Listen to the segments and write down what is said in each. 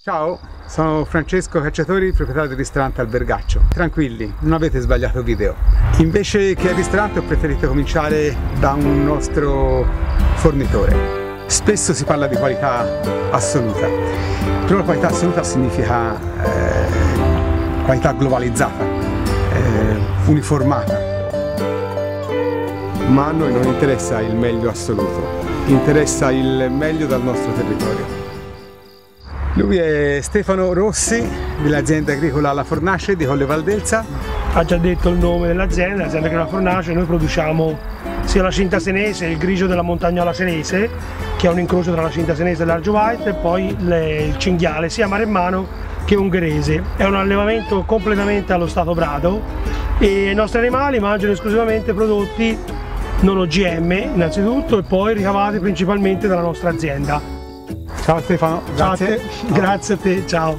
Ciao, sono Francesco Cacciatori, proprietario del ristorante Albergaccio. Tranquilli, non avete sbagliato video. Invece che al ristorante ho preferito cominciare da un nostro fornitore. Spesso si parla di qualità assoluta, però la qualità assoluta significa qualità globalizzata, uniformata. Ma a noi non interessa il meglio assoluto, interessa il meglio dal nostro territorio. Lui è Stefano Rossi dell'azienda agricola La Fornace di Colle Valdelsa. Ha già detto il nome dell'azienda, l'azienda agricola La Fornace. Noi produciamo sia la cinta senese, il grigio della montagnola senese, che è un incrocio tra la cinta senese e l'Argio White, e poi il cinghiale sia maremmano che ungherese. È un allevamento completamente allo stato brado e i nostri animali mangiano esclusivamente prodotti non OGM innanzitutto e poi ricavati principalmente dalla nostra azienda. Ciao Stefano, grazie. Grazie a te, ciao.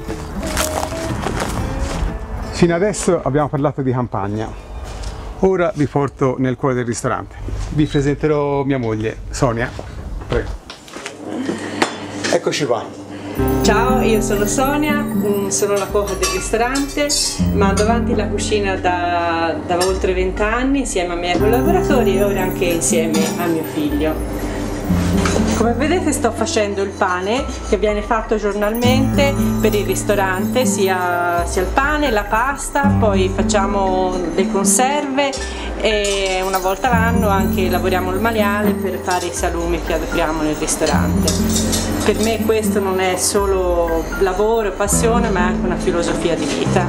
Fino adesso abbiamo parlato di campagna, ora vi porto nel cuore del ristorante. Vi presenterò mia moglie, Sonia. Prego. Eccoci qua. Ciao, io sono Sonia, sono la cuoca del ristorante, mando avanti la cucina da oltre 20 anni insieme ai miei collaboratori e ora anche insieme a mio figlio. Come vedete sto facendo il pane che viene fatto giornalmente per il ristorante, sia il pane, la pasta, poi facciamo le conserve e una volta l'anno anche lavoriamo il maiale per fare i salumi che apriamo nel ristorante. Per me questo non è solo lavoro e passione, ma è anche una filosofia di vita.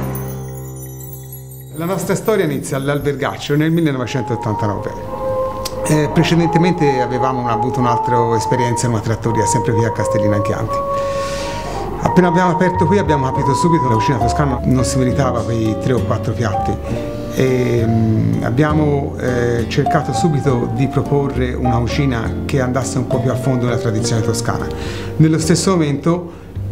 La nostra storia inizia all'Albergaccio nel 1989. Precedentemente avevamo avuto un'altra esperienza in una trattoria, sempre qui a Castellina in Chianti. Appena abbiamo aperto qui abbiamo capito subito che la cucina toscana non si meritava quei 3 o 4 piatti e abbiamo cercato subito di proporre una cucina che andasse un po' più a fondo nella tradizione toscana, nello stesso momento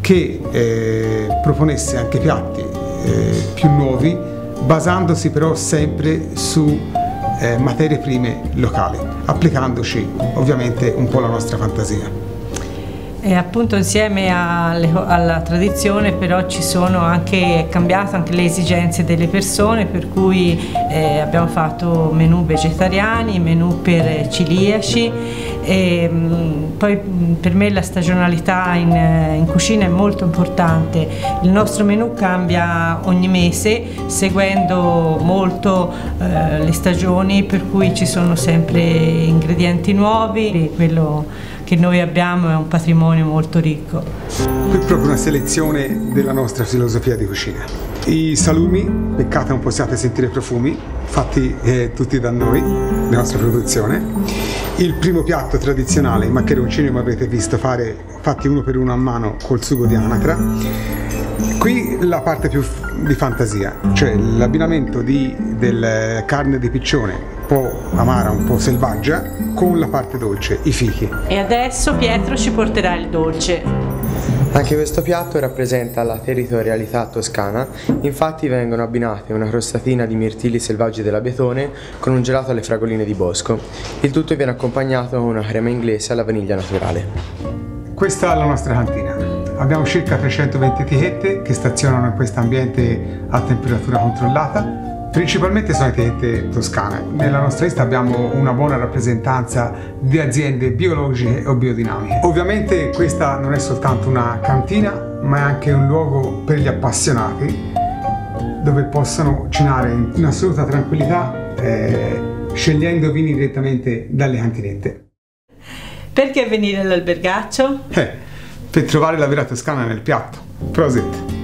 che proponesse anche piatti più nuovi, basandosi però sempre su materie prime locali, applicandoci ovviamente un po' la nostra fantasia. E appunto insieme alla tradizione però ci sono anche cambiate anche le esigenze delle persone, per cui abbiamo fatto menù vegetariani, menù per celiaci e poi per me la stagionalità in cucina è molto importante. Il nostro menù cambia ogni mese seguendo molto le stagioni, per cui ci sono sempre ingredienti nuovi e quello che noi abbiamo è un patrimonio molto ricco. Qui è proprio una selezione della nostra filosofia di cucina. I salumi, peccato non possiate sentire profumi, fatti tutti da noi, la nostra produzione. Il primo piatto tradizionale, i maccheroncini, come avete visto fare, fatti uno per uno a mano col sugo di anatra. Qui la parte più di fantasia, cioè l'abbinamento del carne di piccione, un po' amara, un po' selvaggia, con la parte dolce, i fichi. E adesso Pietro ci porterà il dolce. Anche questo piatto rappresenta la territorialità toscana, infatti vengono abbinate una crostatina di mirtilli selvaggi dell'Abetone con un gelato alle fragoline di bosco. Il tutto viene accompagnato con una crema inglese alla vaniglia naturale. Questa è la nostra cantina. Abbiamo circa 320 etichette che stazionano in questo ambiente a temperatura controllata. Principalmente sono etichette toscane. Nella nostra lista abbiamo una buona rappresentanza di aziende biologiche o biodinamiche. Ovviamente questa non è soltanto una cantina, ma è anche un luogo per gli appassionati dove possono cenare in assoluta tranquillità scegliendo vini direttamente dalle cantinette. Perché venire all'Albergaccio? Per trovare la vera toscana nel piatto. Prosit!